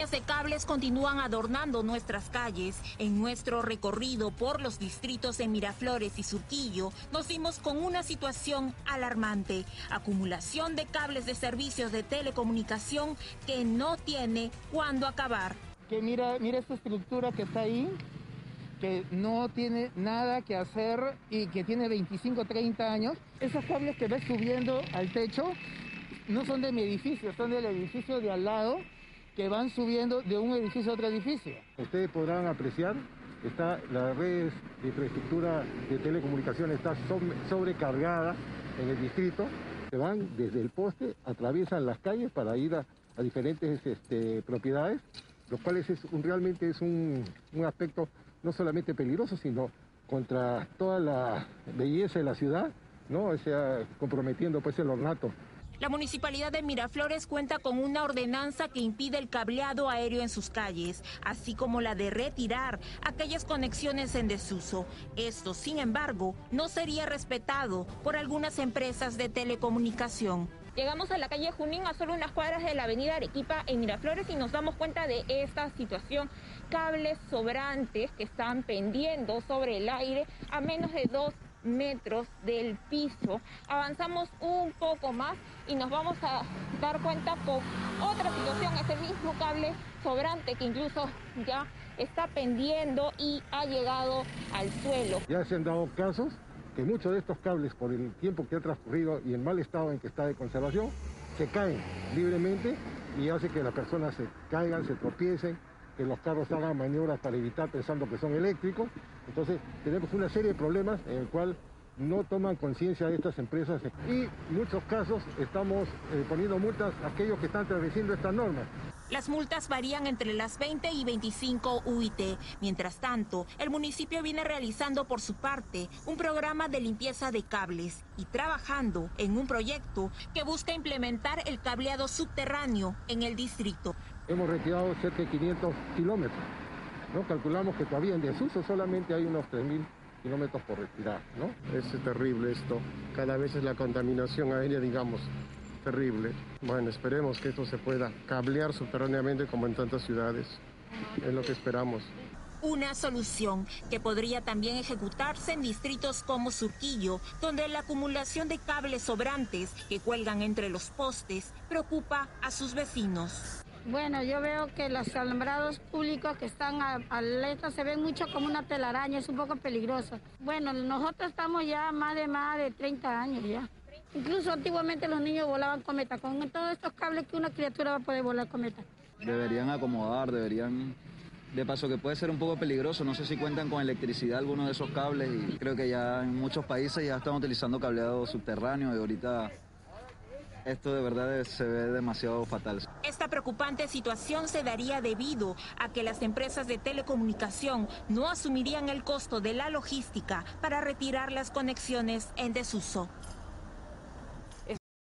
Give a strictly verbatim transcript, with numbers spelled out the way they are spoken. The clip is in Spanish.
Líneas de cables continúan adornando nuestras calles. En nuestro recorrido por los distritos de Miraflores y Surquillo, nos dimos con una situación alarmante. Acumulación de cables de servicios de telecomunicación que no tiene cuándo acabar. Que mira, mira esta estructura que está ahí, que no tiene nada que hacer y que tiene veinticinco, treinta años. Esos cables que ves subiendo al techo no son de mi edificio, son del edificio de al lado, que van subiendo de un edificio a otro edificio. Ustedes podrán apreciar, está, la red de infraestructura de telecomunicaciones está sobrecargada en el distrito. Se van desde el poste, atraviesan las calles para ir a, a diferentes este, propiedades, los cuales es un, realmente es un, un aspecto no solamente peligroso, sino contra toda la belleza de la ciudad, ¿no? O sea, comprometiendo pues el ornato. La Municipalidad de Miraflores cuenta con una ordenanza que impide el cableado aéreo en sus calles, así como la de retirar aquellas conexiones en desuso. Esto, sin embargo, no sería respetado por algunas empresas de telecomunicación. Llegamos a la calle Junín, a solo unas cuadras de la avenida Arequipa en Miraflores, y nos damos cuenta de esta situación. Cables sobrantes que están pendiendo sobre el aire a menos de dos metros del piso. Avanzamos un poco más y nos vamos a dar cuenta con otra situación, ese mismo cable sobrante que incluso ya está pendiendo y ha llegado al suelo. Ya se han dado casos que muchos de estos cables, por el tiempo que ha transcurrido y el mal estado en que está de conservación, se caen libremente y hace que las personas se caigan, se tropiecen, que los carros hagan maniobras para evitar pensando que son eléctricos. Entonces tenemos una serie de problemas en el cual no toman conciencia de estas empresas y en muchos casos estamos eh, poniendo multas a aquellos que están transgrediendo estas normas. Las multas varían entre las veinte y veinticinco U I T. Mientras tanto, el municipio viene realizando por su parte un programa de limpieza de cables y trabajando en un proyecto que busca implementar el cableado subterráneo en el distrito. Hemos retirado cerca de quinientos kilómetros, ¿no? Calculamos que todavía en desuso solamente hay unos tres mil kilómetros por retirar, ¿no? Es terrible esto, cada vez es la contaminación aérea, digamos, terrible. Bueno, esperemos que esto se pueda cablear subterráneamente como en tantas ciudades, es lo que esperamos. Una solución que podría también ejecutarse en distritos como Surquillo, donde la acumulación de cables sobrantes que cuelgan entre los postes preocupa a sus vecinos. Bueno, yo veo que los alumbrados públicos que están a letra se ven mucho como una telaraña, es un poco peligroso. Bueno, nosotros estamos ya más de más de treinta años ya. Incluso antiguamente los niños volaban cometa, con todos estos cables que una criatura va a poder volar cometa. Deberían acomodar, deberían... De paso que puede ser un poco peligroso, no sé si cuentan con electricidad algunos de esos cables y creo que ya en muchos países ya están utilizando cableado subterráneo y ahorita esto de verdad se ve demasiado fatal. Esta preocupante situación se daría debido a que las empresas de telecomunicación no asumirían el costo de la logística para retirar las conexiones en desuso.